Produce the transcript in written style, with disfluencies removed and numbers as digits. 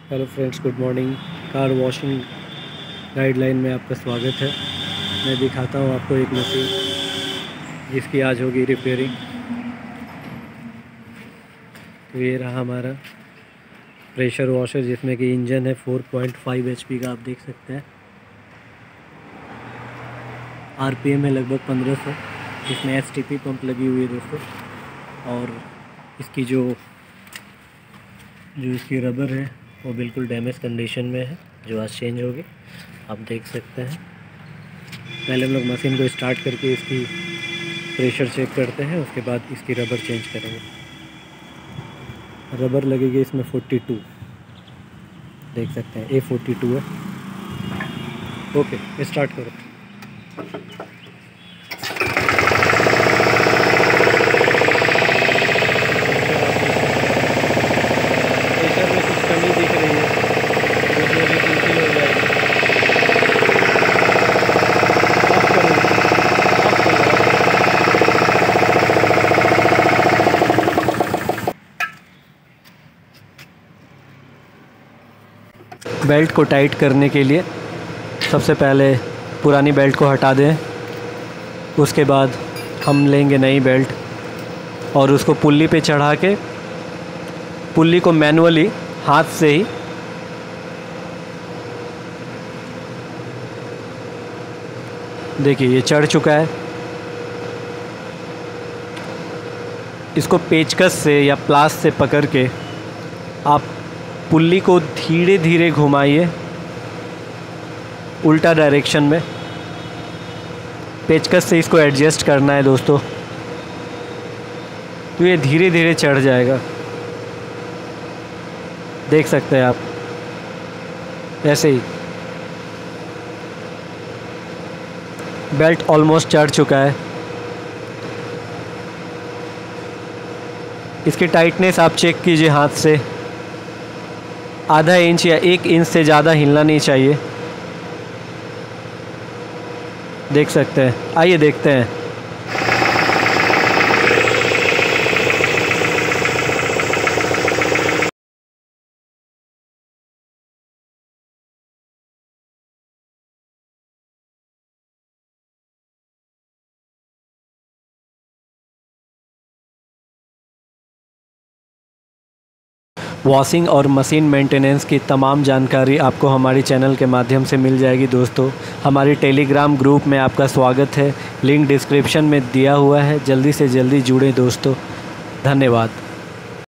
Hello friends, good morning. Car washing guideline में आपका स्वागत है। मैं दिखाता हूँ आपको एक मशीन जिसकी आज होगी रिपेयरिंग। तो ये रहा हमारा प्रेशर वॉशर जिसमें कि इंजन है 4.5 HP का, आप देख सकते हैं। RPM है लगभग 1500। इसमें STP पंप लगी हुई है दोस्तों। और इसकी जो इसकी रबर है वो बिल्कुल डैमेज कंडीशन में है, जो आज चेंज होगी, आप देख सकते हैं। पहले हम लोग मशीन को स्टार्ट करके इसकी प्रेशर चेक करते हैं, उसके बाद इसकी रबर चेंज करेंगे। रबर लगेगी इसमें 42, देख सकते हैं A42 है। ओके, स्टार्ट करो। प्रेशर में कुछ कमी दिख रही है, जो कि अभी फुलफिल हो जाएगी। ऑफ करो, ऑफ करो। बेल्ट को टाइट करने के लिए सबसे पहले पुरानी बेल्ट को हटा दें। उसके बाद हम लेंगे नई बेल्ट और उसको पुल्ली पे चढ़ा के पुल्ली को मैनुअली हाथ से ही देखिए ये चढ़ चुका है। इसको पेचकस से या प्लास से पकड़ के आप पुल्ली को धीरे धीरे घुमाइए उल्टा डायरेक्शन में। पेचकस से इसको एडजस्ट करना है दोस्तों, तो ये धीरे धीरे चढ़ जाएगा। देख सकते हैं आप, ऐसे ही बेल्ट ऑलमोस्ट चढ़ चुका है। इसकी टाइटनेस आप चेक कीजिए हाथ से। आधा इंच या 1 इंच से ज़्यादा हिलना नहीं चाहिए। देख सकते हैं, आइए देखते हैं। वॉशिंग और मशीन मेंटेनेंस की तमाम जानकारी आपको हमारी चैनल के माध्यम से मिल जाएगी दोस्तों। हमारी टेलीग्राम ग्रुप में आपका स्वागत है, लिंक डिस्क्रिप्शन में दिया हुआ है। जल्दी से जल्दी जुड़ें दोस्तों। धन्यवाद।